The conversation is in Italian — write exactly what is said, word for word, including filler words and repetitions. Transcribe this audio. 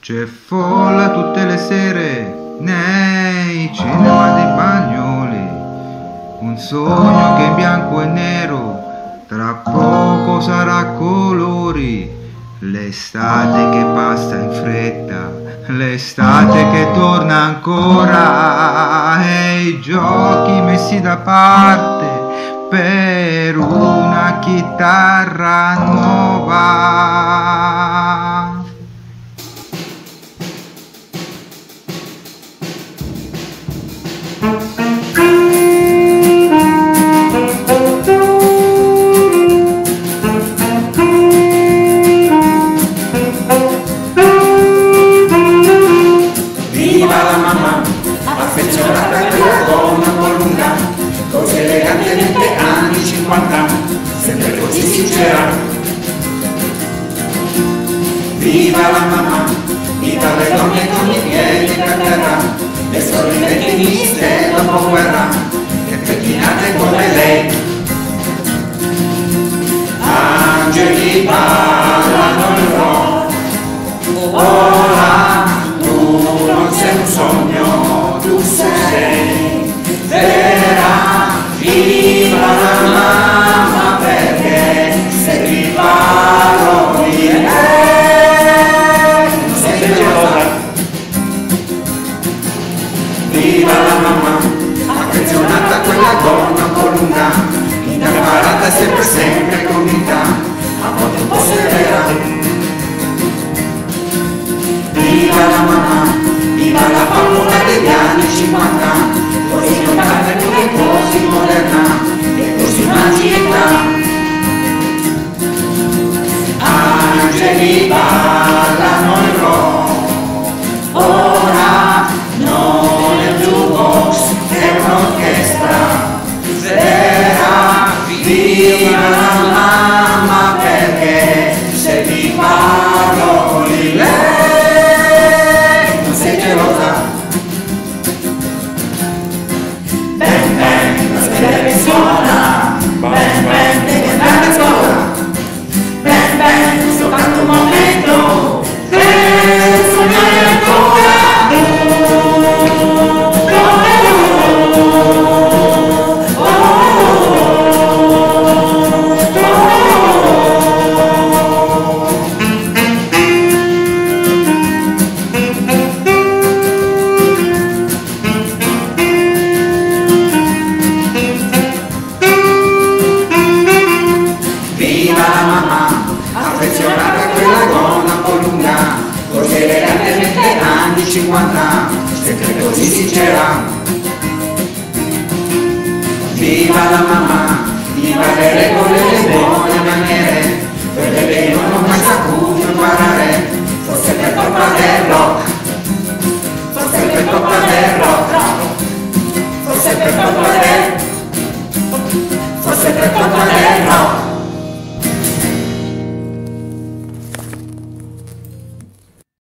C'è folla tutte le sere nei cinema dei Bagnoli, un sogno che in bianco e nero tra poco sarà a colori. L'estate che passa in fretta, l'estate che torna ancora, e i giochi messi da parte per una chitarra nuova. Viva la mamma, affezionata a quella donna un po' lunga, così elegante degli anni cinquanta, sempre così sincera. Viva la mamma, viva le donne con i piedi per terra, le sorridenti miste dopo guerra, e pettinate come lei. Angeli ballano il rock, ora tu non sei un sogno, tu sei vera. Viva la mamma perché se ti parlo di lei non sei gelosa. Viva la mamma, affezionata a quella donna un po' lunga, innamorata sempre sempre convinta, a volte un po' severa. Viva la mamma, viva la paura degli anni cinquanta, così lontana e così moderna e così magica. Angeli ballano il rock, ora non è più box, è un'orchestra vera. Viva la mamma perché se ti parlo di lei non sei gelosa. Ben ben, la sveglia che suona, ben ben, devi andare a scuola. Ben ben, soltanto un momento per sognare ancora. Viva la mamma, affezionata a quella donna un po' lunga, così elegante negli anni cinquanta, sempre così sincera. Viva la mamma, viva le regole